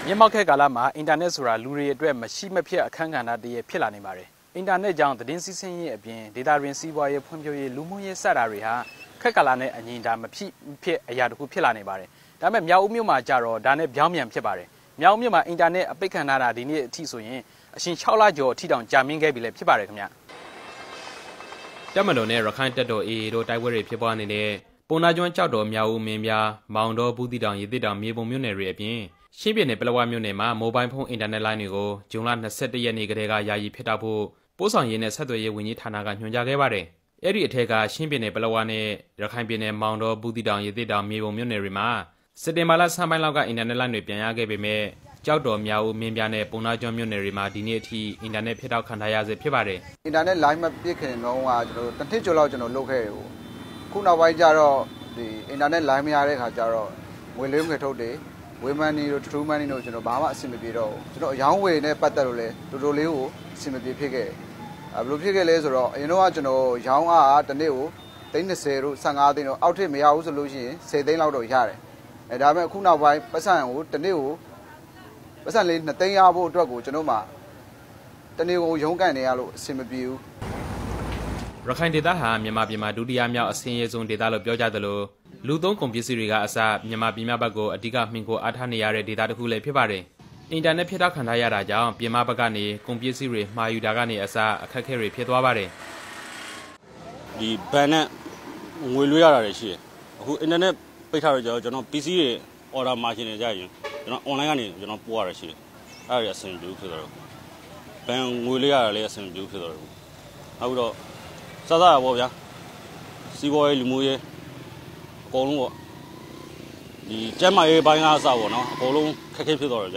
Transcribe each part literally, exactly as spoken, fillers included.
မြေမောက်ခဲကာလမှာအင်တာနက်ဆိုတာလူတွေအတွက်မရှိမဖြစ်အခန်းကဏ္ဍတည်းဖြစ်လာနေပါတယ်။အင်တာနက်ကြောင့်သတင်းစီးဆင်းရေးအပြင်ဒေတာတွင်စီးပွားရေးဖွံ့ဖြိုးရေးလူမှုရေးစတာတွေဟာခက်ကာလနဲ့အငြိမ်တာမဖြစ်ဖြစ်အရာတခုဖြစ်လာနေပါတယ်။ဒါပေမဲ့မြောက်ဦးမြို့မှာကြတော့ဒါနဲ့ပြောင်းပြန်ဖြစ်ပါတယ်။မြောက်ဦးမြို့မှာအင်တာနက်အပိတ်ခံထားတာဒီနေ့အထိဆိုရင်အရှင်၆လကျော်အထိတောင်ကြာမြင့်ခဲ့ပြီလည်းဖြစ်ပါတယ်ခင်ဗျ။တက်မတော်နဲ့ရခိုင်တပ်တော် အေအေ တို့တိုက်ပွဲတွေဖြစ်ပွားနေတဲ့ပုံနာကျွန်းကြောက်တော်မြောက်ဦးမင်းပြားမောင်တော်ဘူးတီတောင်ရေသစ်တောင်မြေပုံမြို့နယ်တွေအပြင်ရှင်းပြည်နယ်ပလက်ဝမြို့နယ်မှာမိုဘိုင်းဖုန်းအင်တာနက်လိုင်းတွေကိုဇွန်လ၂၁ရက်နေ့ကတည်းကယာယီဖျက်တောက်ဖို့ပို့ဆောင်ရေးနဲ့ဆက်သွယ်ရေးဝန်ကြီးဌာနကညွှန်ကြားခဲ့ပါတယ်။အဲ့ဒီအထက်ကရှင်းပြည်နယ်ပလက်ဝနဲ့ရခိုင်ပြည်နယ်မောင်တော်ဘူးတီတောင်ရေသစ်တောင်မြေပုံမြို့နယ်တွေမှာစက်တင်ဘာလဆန်းပိုင်းလောက်ကအင်တာနက်လိုင်းတွေပြန်ရခဲ့ပေမဲ့ကြောက်တော်မြောက်ဦးမင်းပြားနဲ့ပုံနာကျွန်းမြို့နယ်တွေမှာဒီနေ့အထိအင်တာနက်ဖျက်တောက်ခံထားရဆဲဖြစ်ပါတယ်။အင်တာနက်လိုင်းမပြည့်ခင်တော့ကကျွန်တော်တစ်နှစ်ကျော်လောက်ကျွန်တော်လုပ်ခဲ့တယ်ပေါ့။ခုနောက်ပိုင်းကျတော့ဒီအင်တာနက်လိုင်းမရတဲ့ခါကျတော့ငွေလေးငွေထုတ်တယ်ဝေမန်နီတို့ထရူးမန်နီတို့ကျွန်တော်ဘာမှအဆင်မပြေတော့ဘူးကျွန်တော်အယောင်းဝယ်နဲ့ပတ်သက်လို့လဲတော်တော်လေးကိုအဆင်မပြေဖြစ်ခဲ့အဲဘယ်လိုဖြစ်ခဲ့လဲဆိုတော့အရင်တော့ကကျွန်တော်ရောင်းအားတစ်နေ့ကိုသိန်း၂၀တို့၁၅သိန်းတို့အောက်ထစ်မရဘူးဆိုလို့ရှိရင်၁၀သိန်းလောက်တော့ရတယ်အဲဒါပေမဲ့အခုနောက်ပိုင်းပတ်စံကိုတစ်နေ့ကိုပတ်စံလေး၂သိန်းရဖို့အတွက်ကိုကျွန်တော်မှတနေ့ကိုရုံးကန်နေရလို့အဆင်မပြေဘူးရခိုင်ဒေသဟာမြန်မာပြည်မှာဒုတိယမြောက်အဆင်းရဲဆုံးဒေသလို့ပြောကြသလိုလူသုံးကုန်ပစ္စည်းတွေကအစမြန်မာပြည်မြဘက်ကိုအဓိကမှီခိုအားထားနေရတဲ့ဒေသတစ်ခုလည်းဖြစ်ပါတယ်။အင်တာနက်ဖြတ်တောက်ခံထားရတာကြောင့်ပြည်မဘက်ကနေကုန်ပစ္စည်းတွေမှာယူတာကနေအစအခက်အခဲတွေဖြစ်သွားပါတယ်။ဒီဘန်နဲ့ငွေလွှဲရတာတွေရှိတယ်။အခုအင်တာနက်ပိတ်ထားတော့ကျွန်တော်ပစ္စည်းတွေ order မှာရှင်နေကြရင်ကျွန်တော် online ကနေကျွန်တော်ပို့ရတာရှိတယ်။အဲ့ဒါတွေအဆင်ပြေဖြစ်သွားတော့ဘန်ငွေလွှဲရတာလည်းအဆင်ပြေဖြစ်သွားတော့အခုတော့စစရပါဗျာ။စီးပွားရေးလူမှုရေးအကုန်လုံးပေါ့ဒီကျမ်းမာရေးပိုင်းကအစပေါ့နော်အကုန်လုံးခက်ခဲဖြစ်သွားတယ်ဗျာ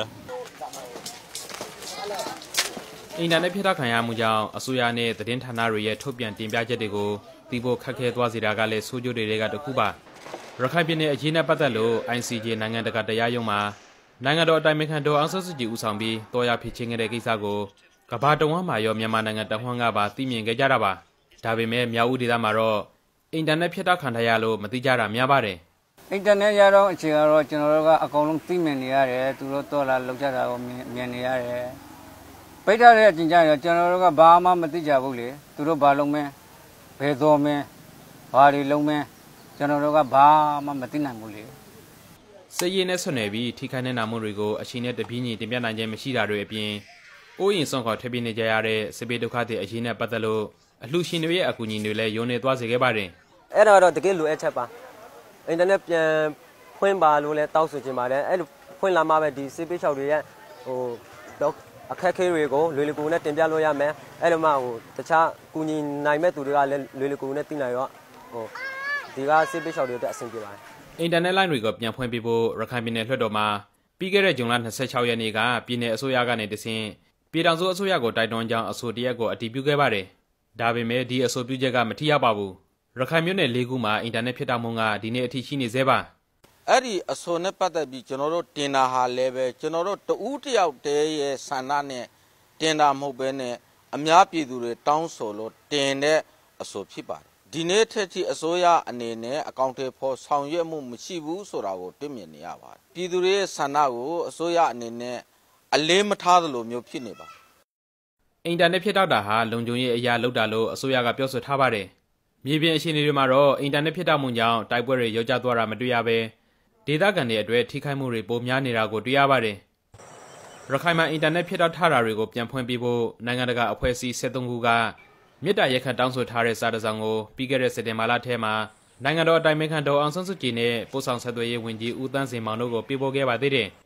အင်တာနက်ဖြတ်တောက်ခံရမှုကြောင့်အစိုးရနဲ့သတင်းဌာနတွေရဲ့ထုတ်ပြန်တင်ပြချက်တွေကိုသိဖို့ခက်ခဲသွားစေတာကလည်းဆိုးကျိုးတွေကတစ်ခုပါရခိုင်ပြည်နယ်အရေးနဲ့ပတ်သက်လို့ အိုင် စီ ဂျေ နိုင်ငံတကာတရားရုံးမှာနိုင်ငံတော်အတိုင်ပင်ခံဒေါ်အောင်ဆန်းစုကြည်ဦးဆောင်ပြီးတော်ရဖြစ်ချင်းခဲ့တဲ့ကိစ္စကိုကမ္ဘာတဝန်းမှာရောမြန်မာနိုင်ငံတဝန်းကပါသိမြင်ခဲ့ကြတာပါဒါပေမဲ့မြောက်ဦးဒေသမှာတော့အင်တာနက်ဖြတ်တောက်ခံထားရလို့မသိကြတာများပါတယ်အင်တာနက်ရတော့အခြေကတော့ကျွန်တော်တို့ကအကုန်လုံးသိမြင်နေရတယ်သူတို့တော်လာလောက်ကြတာကိုမြင်နေရတယ်ပိတ်ထားတဲ့အချိန်ကျရင်ကျွန်တော်တို့ကဘာမှမသိကြဘူးလေသူတို့ဘာလုံးမင်းဘယ်တော်မင်းဘာတွေလုံးမင်းကျွန်တော်တို့ကဘာမှမသိနိုင်ဘူးလေစည်ရည်နဲ့ဆွနယ်ပြီးထိခိုက်နေနာမှုတွေကိုအချိန်နဲ့တပြေးညီတင်ပြနိုင်ခြင်းမရှိတာတွေအပြင်အိုးရင်စွန့်ခေါ်ထပ်ပြနေကြရတဲ့စစ်ပေးဒုက္ခတွေအရေးနဲ့ပတ်သက်လို့အလှရှင်တွေရဲ့အကူအညီတွေလည်းယုံနေသွားစေခဲ့ပါတယ်အဲ့ဒါတော့တကယ်လိုအပ်ချက်ပါအင်တာနက်ပြန်ဖွင့်ပါလို့လည်းတောက်ဆိုချင်ပါတယ်အဲ့လိုဖွင့်လာမှပဲဒီစစ်ပေးချောက်တွေရဲ့ဟိုတော့အခက်အခဲတွေကိုလွယ်လွယ်ကူကူနဲ့တင်ပြလို့ရမယ်အဲ့လိုမှဟိုတခြားကူညီနိုင်မဲ့သူတွေကလည်းလွယ်လွယ်ကူကူနဲ့သိနိုင်တော့ဟိုဒီကစစ်ပေးချောက်တွေအတွက်အဆင်ပြေပါတယ်အင်တာနက်လိုင်းတွေကိုပြန်ဖွင့်ပေးဖို့ရခိုင်ပြည်နယ်လွှတ်တော်မှာပြီးခဲ့တဲ့ဇွန်လ၂၆ရက်နေ့ကပြည်နယ်အစိုးရကနေတဆင့်ပြည်ထောင်စုအစိုးရကိုတိုက်တွန်းကြောင်းအဆိုတရက်ကိုအတည်ပြုခဲ့ပါတယ်ဒါပေမဲ့ဒီအဆိုပြုချက်ကမထိရောက်ပါဘူးရခိုင်မြို့နယ်၄ခုမှာအင်တာနက်ဖြတ်တောက်မှုကဒီနေ့အထိရှိနေသေးပါအဲ့ဒီအဆိုနဲ့ပတ်သက်ပြီးကျွန်တော်တို့တင်တာဟာလည်းပဲကျွန်တော်တို့တဦးတယောက်တည်းရဲ့ဆန္ဒနဲ့တင်တာမဟုတ်ဘဲနဲ့အများပြည်သူတွေတောင်းဆိုလို့တင်တဲ့အဆိုဖြစ်ပါတယ်ဒီနေ့ထက်ထိအစိုးရအနေနဲ့အကောင့်တွေဖော်ဆောင်ရွက်မှုမရှိဘူးဆိုတာကိုတွေ့မြင်နေရပါတယ်ပြည်သူတွေရဲ့ဆန္ဒကိုအစိုးရအနေနဲ့အလေးမထားသလိုမျိုးဖြစ်နေပါအင်တာနက်ဖြတ်တောက်တာဟာလုံခြုံရေးအရာလောက်တာလို့အစိုးရကပြောဆိုထားပါတယ်မြေပြင်အခြေအနေတွေမှာတော့အင်တာနက်ဖြတ်တောက်မှုကြောင့်တိုက်ပွဲတွေရောက်ကျသွားတာမတွေ့ရဘဲဒေသခံတွေအတွက်ထိခိုက်မှုတွေပိုများနေတာကိုတွေ့ရပါတယ်။ရခိုင်မှာအင်တာနက်ဖြတ်တောက်ထားတာတွေကိုပြန်ဖွင့်ပေးဖို့နိုင်ငံတကာအဖွဲ့အစည်း၁၃ခုကမြစ်တာရက်ခတ်တောင်းဆိုထားတဲ့စာတစောင်ကိုပြီးခဲ့တဲ့စက်တင်ဘာလထဲမှာနိုင်ငံတော်အတိုင်ပင်ခံဒေါ်အောင်ဆန်းစုကြည်နဲ့ပို့ဆောင်ဆက်သွယ်ရေးဝန်ကြီးဦးသန်းစင်မောင်တို့ကိုပေးပို့ခဲ့ပါသေးတယ်။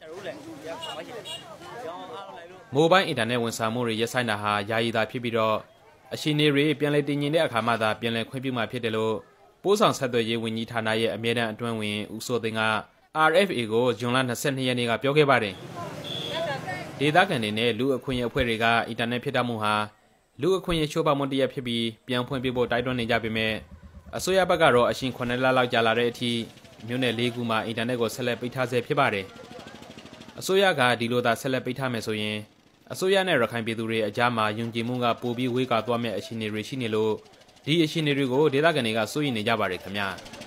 မိုဘိုင်းအင်တာနက်ဝန်ဆောင်မှုတွေရပ်ဆိုင်းတာဟာယာယီသာဖြစ်ပြီးတော့အရှိနေတွေပြန်လည်တည်ငြိမ်တဲ့အခါမှသာပြန်လည်ခွင့်ပြုမှာဖြစ်တယ်လို့ပို့ဆောင်ဆက်သွယ်ရေးဝန်ကြီးဌာနရဲ့အမြဲတမ်းအတွင်းဝင်ဦးစိုးသိန်းက အာရ် အက်ဖ် အေ ကိုဇွန်လ၂၂ရက်နေ့ကပြောခဲ့ပါတယ်။ဒေသခံတွေနဲ့လူအခွင့်အရေးအဖွဲ့တွေကအင်တာနက်ဖြတ်တောက်မှုဟာလူအခွင့်အရေးချိုးဖောက်မှုတစ်ရပ်ဖြစ်ပြီးပြန်ဖွင့်ပေးဖို့တိုက်တွန်းနေကြပေမဲ့အစိုးရဘက်ကတော့အရှင်ခုနှစ်လလောက်ကြာလာတဲ့အထိမြို့နယ်၄ခုမှာအင်တာနက်ကိုဆက်လက်ပိတ်ထားဆဲဖြစ်ပါတယ်။အစိုးရကဒီလိုသာဆက်လက်ပိတ်ထားမယ်ဆိုရင်အစိုးရနဲ့ရခိုင်ပြည်သူတွေအကြားမှာယုံကြည်မှုကပိုပြီးဝေးကွာသွားမယ့်အခြေအနေတွေရှိနေလို့ဒီအခြေအနေတွေကိုဒေသခံတွေကစိုးရိမ်နေကြပါတယ်ခင်ဗျာ။